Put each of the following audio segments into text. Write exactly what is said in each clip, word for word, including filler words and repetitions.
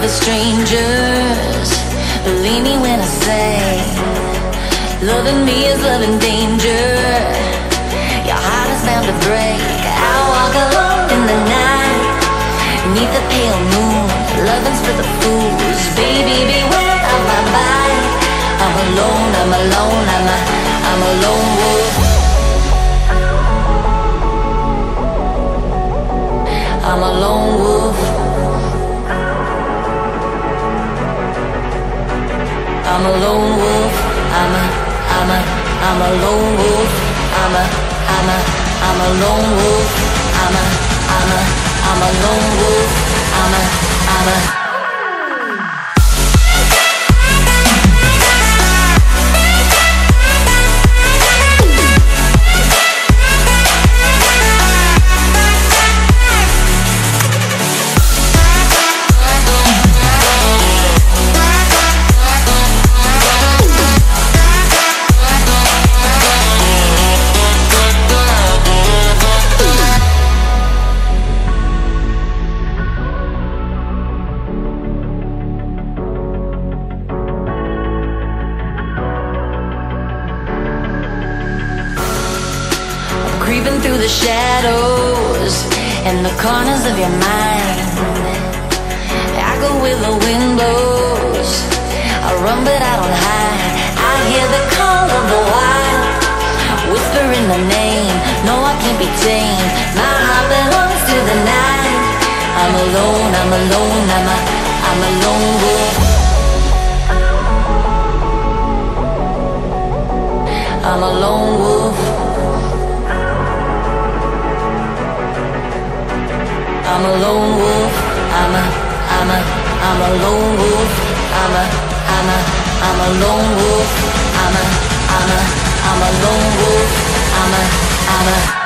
the strangers. Believe me when I say, loving me is loving danger. Your heart is bound to break. I walk alone in the night, neath the pale moon. Loving's for the fools. Baby, beware of my bite. I'm alone, I'm alone, I'm a, I'm a lone wolf. I'm a lone wolf. I'm a lone wolf. I'm a, I'm a, I'm a lone wolf. I'm a, I'm a, I'm a lone wolf. I'm a, I'm a, I'm a lone wolf. I'm a, I'm a. Creeping through the shadows and the corners of your mind. I go where the wind blows. I run but I don't hide. I hear the call of the wild, whispering the name. No, I can't be tamed. My heart belongs to the night. I'm alone, I'm alone, I'm a, I'm a lone wolf. I'm a lone wolf. I'm a lone wolf. I'm a, I'm a, I'm a lone wolf. I'm a, I'm a, I'm a lone wolf. I'm a, I'm a, I'm a lone wolf. I'm a, I'm a.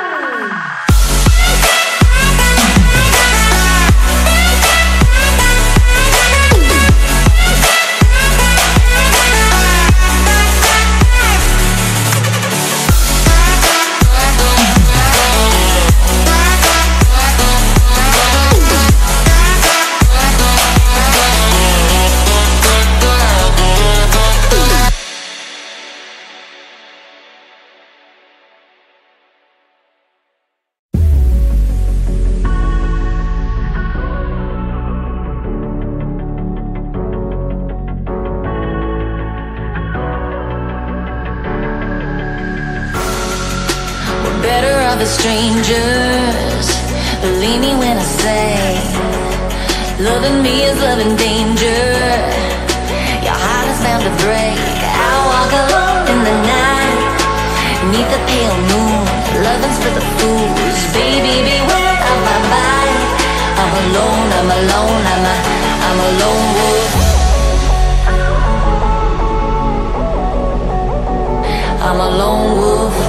Better are the strangers. Believe me when I say, loving me is loving danger. Your heart is bound to break. I walk alone in the night, neath the pale moon. Loving's for the fools. Baby, beware of my bite. I'm alone, I'm alone, I'm a, I'm a lone wolf. I'm a lone wolf.